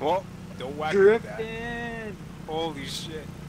Well, don't whack me with that. Drifting. Holy shit.